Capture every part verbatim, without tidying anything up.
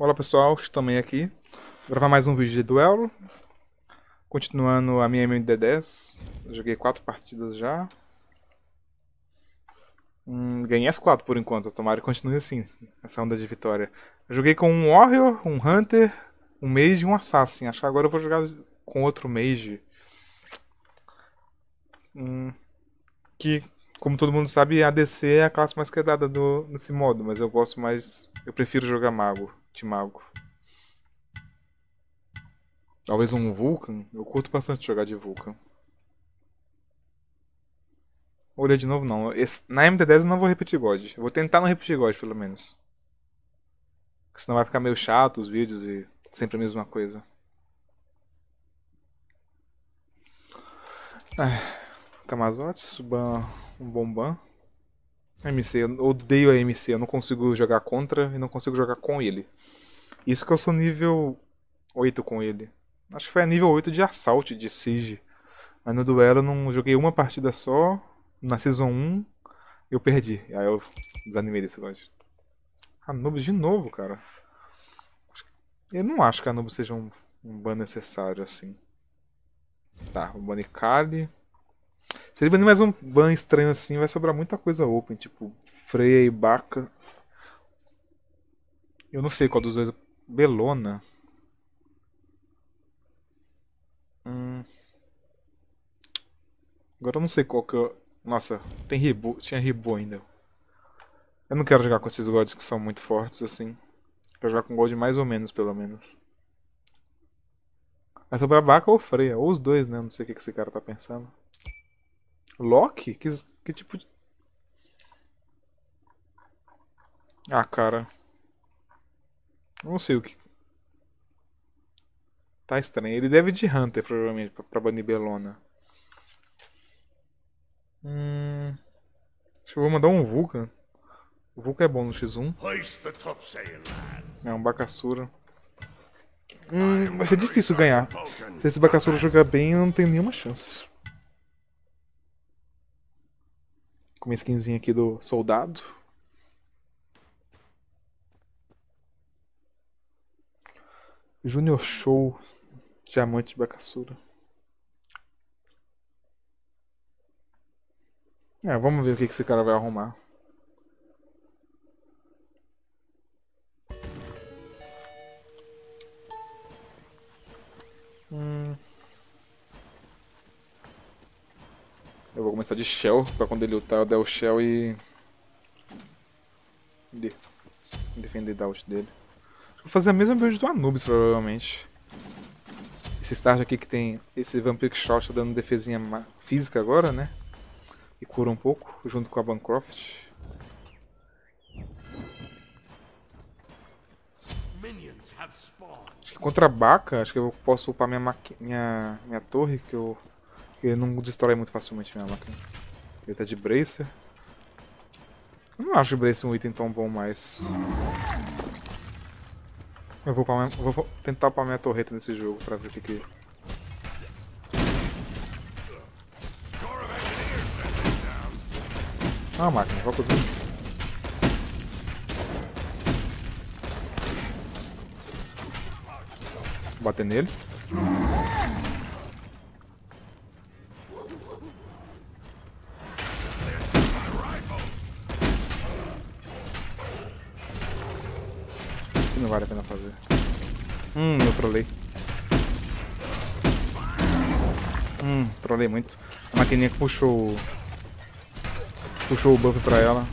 Olá pessoal, também aqui. Vou gravar mais um vídeo de duelo. Continuando a minha M D dez. Eu joguei quatro partidas já. Hum, ganhei as quatro por enquanto, tomara que continue assim, essa onda de vitória. Eu joguei com um Warrior, um Hunter, um Mage e um Assassin. Acho que agora eu vou jogar com outro Mage. Hum, que, como todo mundo sabe, a D C é a classe mais quebrada do, nesse modo, mas eu gosto mais. Eu prefiro jogar Mago, de Mago. Talvez um Vulcan. Eu curto bastante jogar de Vulcan. Vou ler de novo, não. Esse, na M T dez eu não vou repetir God. Eu vou tentar não repetir God, pelo menos. Porque senão vai ficar meio chato os vídeos e sempre a mesma coisa. Ah, Camazotes, ban, um bom ban. M C, eu odeio a M C. Eu não consigo jogar contra e não consigo jogar com ele. Isso que eu sou nível oito com ele. Acho que foi a nível oito de Assault, de Siege. Mas no duelo eu não joguei uma partida só. Na Season um eu perdi. Aí eu desanimei desse God. Anubis de novo, cara. Eu não acho que Anubis seja um, um ban necessário assim. Tá, o banir Kali. Se ele banir mais um ban estranho assim, vai sobrar muita coisa open, tipo Freya e Baka. Eu não sei qual dos dois. Belona. Hum. Agora eu não sei qual que eu. Nossa, tem Ribu. Tinha Ribu ainda. Eu não quero jogar com esses gods que são muito fortes assim. Quero jogar com god mais ou menos, pelo menos. Vai sobrar Baka ou Freya, ou os dois, né? Não sei o que esse cara tá pensando. Loki? Que, que tipo de. Ah, cara. Não sei o que. Tá estranho. Ele deve de Hunter, provavelmente, pra, pra banir Belona. Hum. Acho que eu vou mandar um Vulcan. O Vulcan é bom no X um. É um Bakasura. Hum, vai ser difícil ganhar. Se esse Bakasura jogar bem, eu não tenho nenhuma chance. Com minha skinzinha aqui do soldado. Junior Show. Diamante de Bakasura. É, vamos ver o que esse cara vai arrumar. Hum. Eu vou começar de Shell, pra quando ele lutar eu der o Shell e... De... defender da ult dele. Vou fazer a mesma build do Anubis, provavelmente. Esse start aqui que tem esse Vampiric Shot tá dando defesinha física agora, né? E cura um pouco, junto com a Bancroft. Acho que contra a Baka, acho que eu posso upar minha, maqui... minha... minha torre, que eu... ele não destrói muito facilmente minha máquina. Ele tá de Bracer. Eu não acho o Bracer um item tão bom mais. Eu vou, minha... vou tentar upar minha torreta nesse jogo pra ver o que que... Ah, máquina, vou conseguir. Bater nele. Não vale a pena fazer. Hum, eu trolei. Hum, trolei muito. A maquininha que puxou. Puxou o buff pra ela.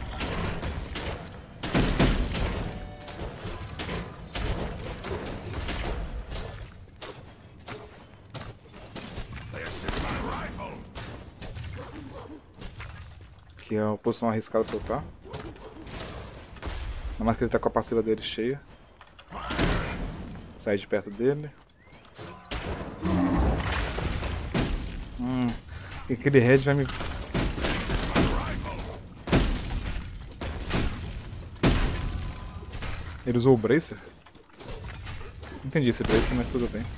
Que é a posição arriscada pra eu estar. Ainda mais que ele tá com a passiva dele cheia. Sai de perto dele. Hum. E aquele red vai me... Ele usou o Bracer? Não entendi esse Bracer, mas tudo bem.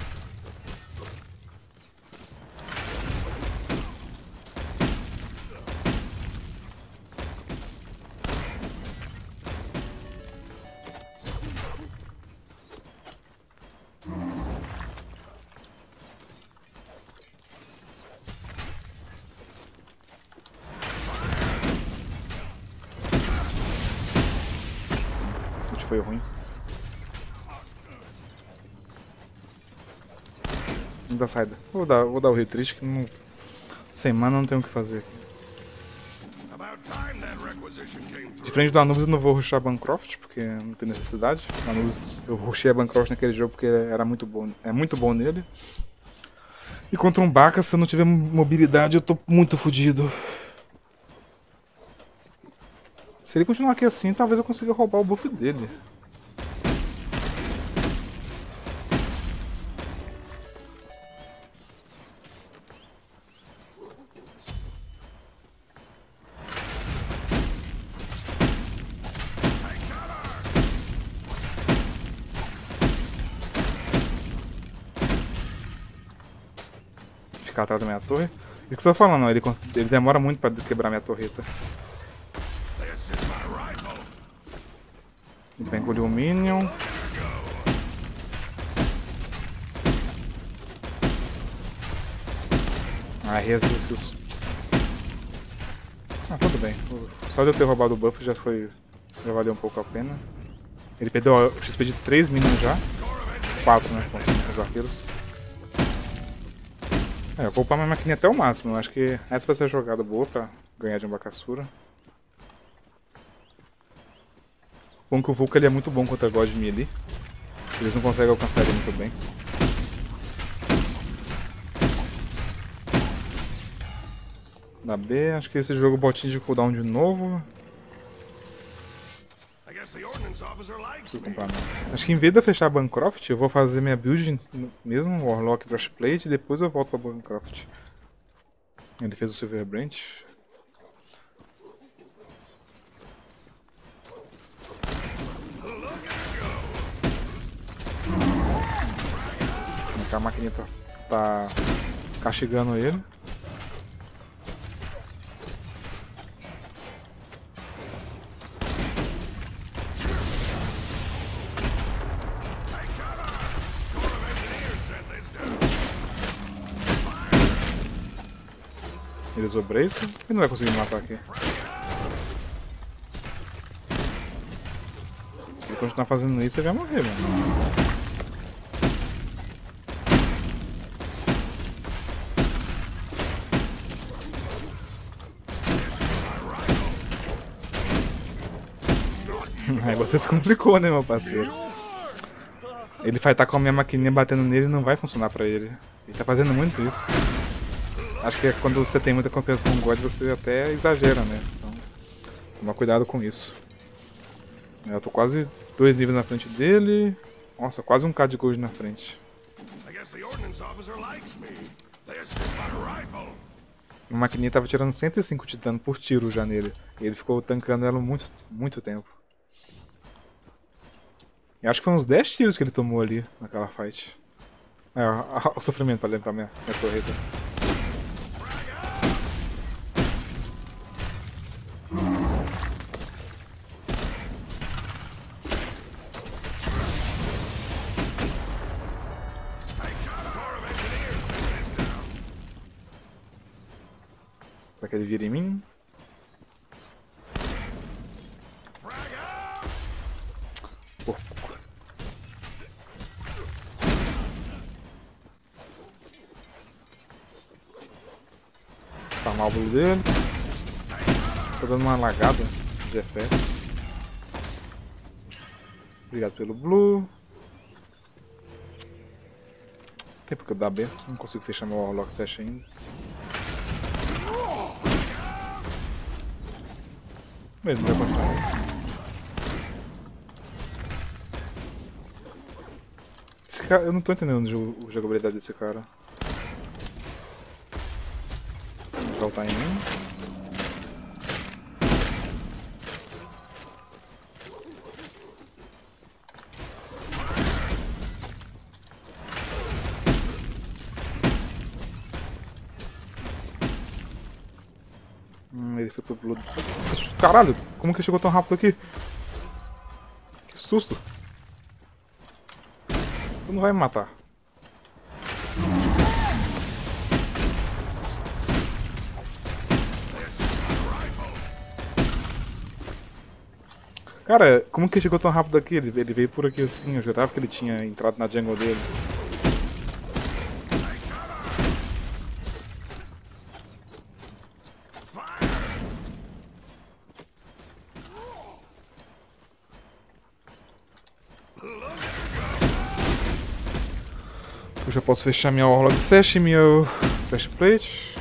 foi ruim. Não dá saída. Vou dar, vou dar o retreat que não... sem mana não tenho o que fazer aqui. De frente do Anubis eu não vou rushar Bancroft, porque não tem necessidade. O Anubis, eu rushei a Bancroft naquele jogo porque era muito bom, é muito bom nele. E contra um Baka, se eu não tiver mobilidade, eu tô muito fodido. Se ele continuar aqui assim, talvez eu consiga roubar o buff dele. Ficar atrás da minha torre. Isso que eu tô falando, ele, ele demora muito pra quebrar minha torreta. Ele vai engolir o Minion. Ah, resistiu. Ah, tudo bem. Só de eu ter roubado o buff já foi. Já valeu um pouco a pena. Ele perdeu o X P de três minions já. quatro, né? Com os arqueiros. É, eu vou upar minha maquininha até o máximo. Eu acho que essa vai ser a jogada boa pra ganhar de um Bakasura. Bom que o Vulcan ele é muito bom contra God Melee. Eles não conseguem alcançar ele muito bem. Da B, acho que esse jogo botinho de cooldown de novo. Preciso comprar não. Acho que em vez de eu fechar a Bancroft, eu vou fazer minha build mesmo, Warlock Breastplate, e depois eu volto pra Bancroft. Ele fez o Silver Branch. A maquininha tá, tá castigando ele. Ele usou Brace, ele não vai conseguir me matar aqui. Se ele continuar fazendo isso, ele vai morrer, mano. Aí você se complicou, né, meu parceiro? Ele vai estar com a minha maquininha batendo nele e não vai funcionar pra ele. Ele tá fazendo muito isso. Acho que é quando você tem muita confiança com o God, você até exagera, né? Então, toma cuidado com isso. Eu tô quase dois níveis na frente dele. Nossa, quase um K de gold na frente. A maquininha tava tirando cento e cinco de dano por tiro já nele. E ele ficou tancando ela muito, muito tempo. Eu acho que foi uns dez tiros que ele tomou ali naquela fight. É, o sofrimento pra limpar minha, minha torreta. Será que ele vira em mim? Por pouco. Farmar o blue dele. Tô dando uma lagada de F P S. Obrigado pelo blue. Tem porque eu dar B. Não consigo fechar meu Warlock Sash ainda. Mesmo, vai continuar. Esse cara, eu não tô entendendo a jogabilidade desse cara. Vou voltar em mim. Hum, ele foi pro Blood. Caralho, como que chegou tão rápido aqui? Que susto! Tu não vai me matar. Cara, como que ele chegou tão rápido aqui? Ele, ele veio por aqui assim, eu jurava que ele tinha entrado na jungle dele. Eu já posso fechar minha Warlock Sash e meu Fast Plate.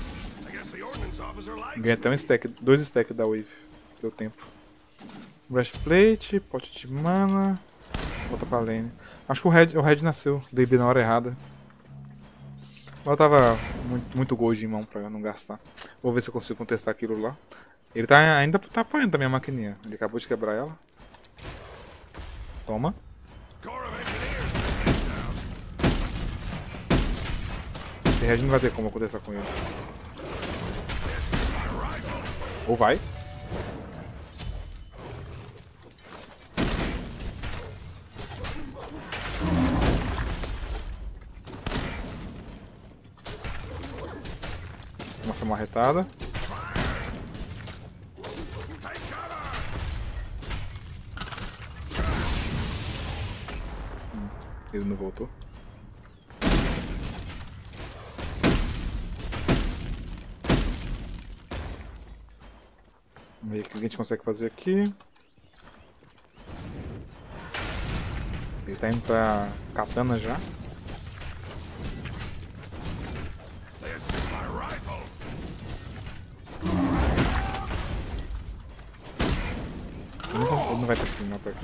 Ganhei até um stack, dois stacks da Wave. Deu tempo. Breastplate, pote de mana. Volta pra lane. Acho que o Red, o Red nasceu. Dei B na hora errada. Mas eu tava muito, muito gold em mão pra não gastar. Vou ver se eu consigo contestar aquilo lá. Ele tá, ainda tá apanhando a minha maquininha. Ele acabou de quebrar ela. Toma. Esse Red não vai ter como acontecer com ele. Ou vai. Nossa marretada. Hum, ele não voltou. Vamos ver o que a gente consegue fazer aqui. Ele tá indo pra katana já. Ele não, ele não vai conseguir me matar aqui.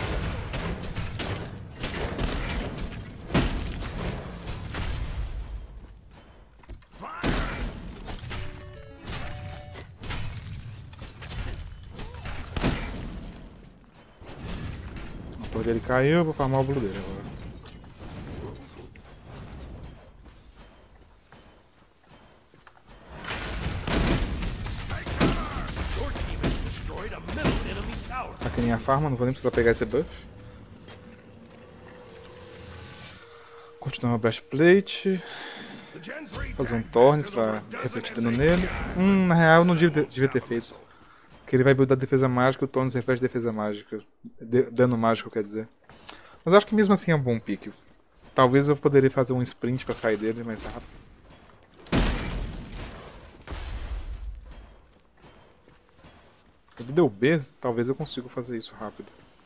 A torre dele caiu, eu vou farmar o blue dele agora. Aqui nem a farma, não vou nem precisar pegar esse buff. Continuar o breastplate. Fazer um Thorns pra refletir dano nele. Hum, na real eu não devia, devia ter feito. Porque ele vai buildar defesa mágica e o Thorns reflete defesa mágica. De, dano mágico, quer dizer. Mas eu acho que mesmo assim é um bom pick. Talvez eu poderia fazer um sprint pra sair dele mais rápido. Ele deu B, talvez eu consiga fazer isso rápido.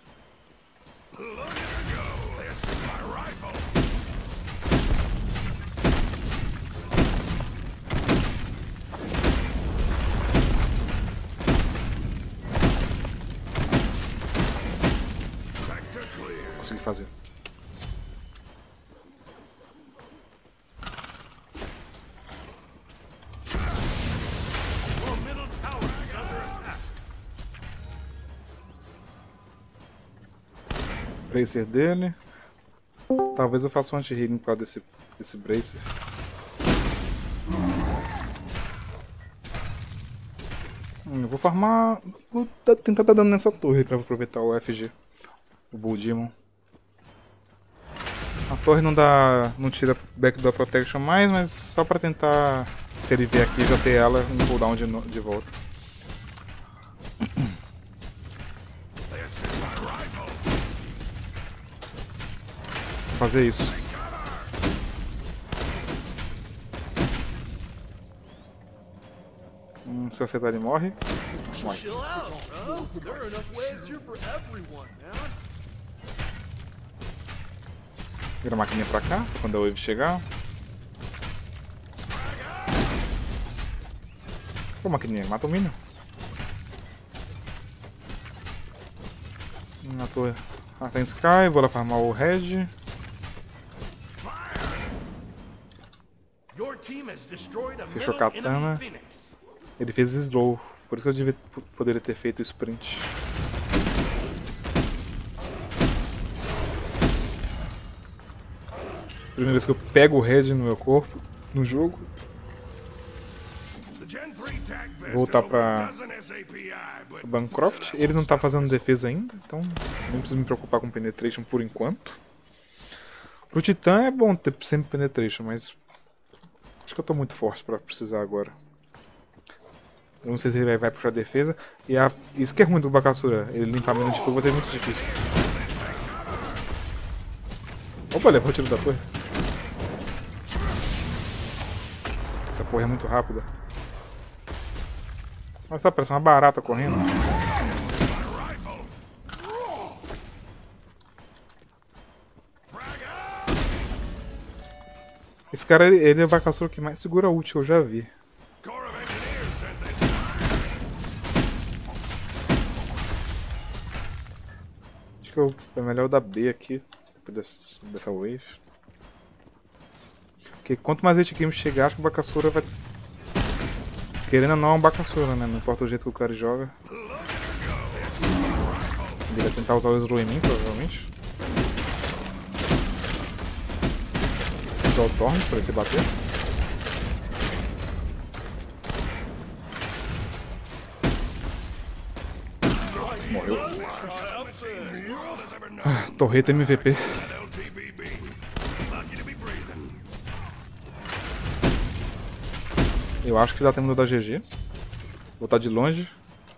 Consegui fazer. Bracer dele. Talvez eu faça um anti-healing por causa desse, desse Bracer. Hum, eu vou farmar. Vou tentar dar dano nessa torre pra aproveitar o F G. O Bull Demon. A torre não dá. Não tira Backdoor Protection mais, mas só pra tentar. Se ele vier aqui, já ter ela um cooldown de, de volta. Vou fazer isso. Hum, se eu acertar ele morre. Vai. Vira a maquininha pra cá, quando a Wave chegar. Pô, maquininha, mata o Minion. Na torre. Ah, tem Sky, vou lá farmar o Red. Fechou a katana. Ele fez slow, por isso que eu devia, poderia ter feito o sprint. Primeira vez que eu pego o Red no meu corpo, no jogo. Vou voltar pra o Bancroft. Ele não tá fazendo defesa ainda, então não preciso me preocupar com Penetration por enquanto. Pro Titã é bom ter sempre Penetration, mas acho que eu tô muito forte pra precisar agora. Eu não sei se ele vai, vai puxar a defesa. E a, isso que é ruim do Bakasura. Ele limpar a mina de fogo vai ser muito difícil. Opa, levou o tiro da torre. Essa porra é muito rápida. Olha só, parece uma barata correndo. Esse cara, ele, ele é o Bakasura que mais segura a ult que eu já vi. Acho que eu, é melhor eu dar B aqui, depois dessa, dessa wave. Porque quanto mais hit game chegar, acho que o Bakasura vai... Querendo ou não, é um Bakasura, né? Não importa o jeito que o cara joga. Ele vai tentar usar o slow em mim, provavelmente. Usar o Torn pra ele se bater. Morreu. Ah, Torreta M V P. Eu acho que dá tempo de dar G G. Vou botar de longe.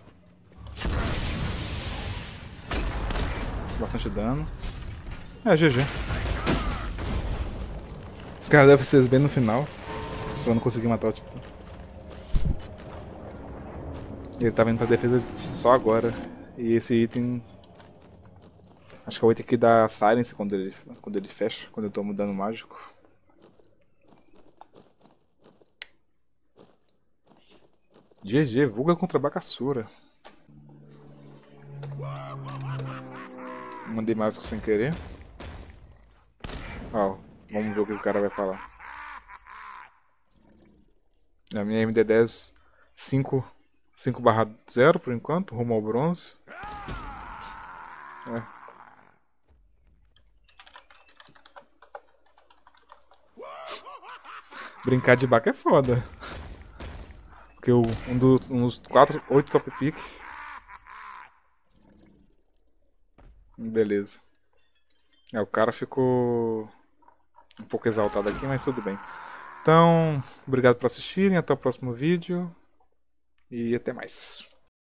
Bastante dano. É, G G. Cara, deve ser bem no final. Eu não consegui matar o Titã. Ele tá vindo pra defesa só agora. E esse item... Acho que é o item que dá silence quando ele, quando ele fecha, quando eu tô mudando mágico. G G, Vulga contra Bakasura. Mandei mágico sem querer. Ó, vamos ver o que o cara vai falar. A minha M D dez cinco barra zero por enquanto, rumo ao bronze. É. Brincar de Baka é foda. Porque o, um, do, um dos quatro, oito top pick. Beleza. É, o cara ficou um pouco exaltado aqui, mas tudo bem. Então, obrigado por assistirem, até o próximo vídeo e até mais.